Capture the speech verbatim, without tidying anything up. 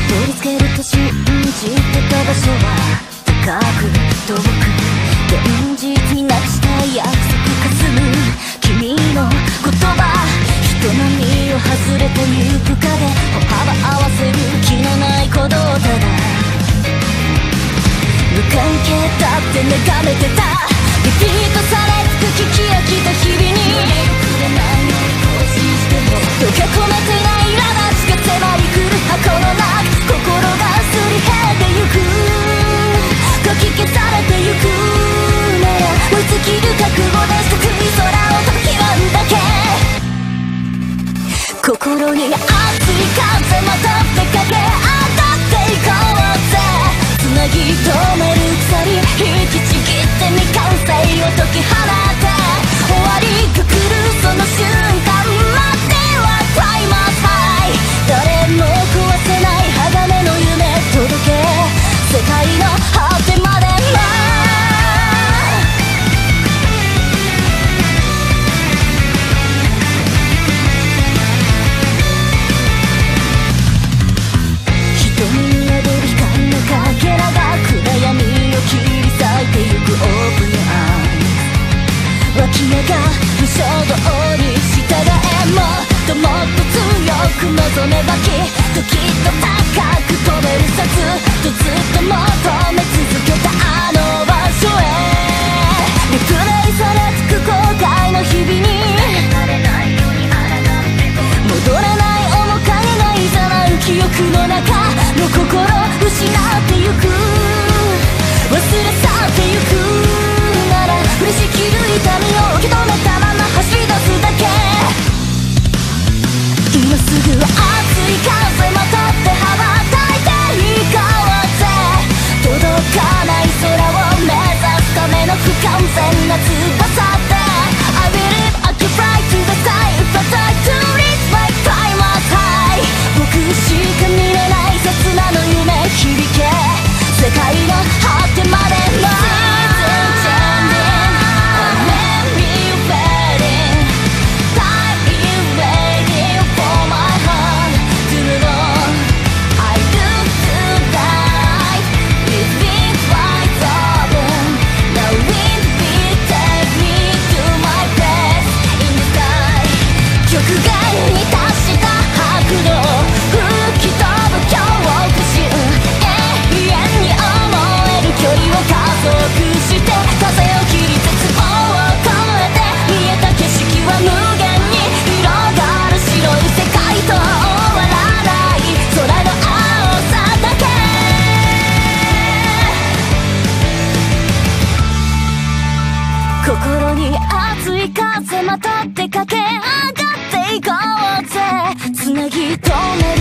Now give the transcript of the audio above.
取り付けると信じてた場所は高く遠く、現実になくした約束かすむ君の言葉、人波を外れてゆく影、歩幅合わせる気のない鼓動、ただ無関係だって眺めてた、リピートされつく聞き飽きた日々に溶け込めてない苛立ちが迫り来る箱の中、心がすり減ってゆく、かき消されてゆくなら追い尽きる覚悟で低い空を飛び極むだけ、心に熱い風まとって駆け上がっていこうぜ、つなぎ止める鎖引きちぎって未完成を解き放って終わりが来るその瞬間まではクライマースハイ、誰も壊せない鋼の夢届け世界の果てまで脇目が無衝動に従え、もっともっと強く望めばきっときっと高く飛べるさ、ずっとずっと求め続けたあの場所へ、リプレイされつく後悔の日々に戻れない面影がいざなう記憶の中の心失ってゆく、忘れ去ってゆくなら振りしきる痛みを受け止めたまま走り出すだけ、今すぐは熱い風まとって羽ばたいていこうぜ、届かない空を目指すための不完全な翼で I believe I can fly to the sky if I try to reach my climax high、 僕しか見れない刹那の夢響け世界の果てまでも心に熱い風まとって駆け上がっていこうぜ、つなぎ止める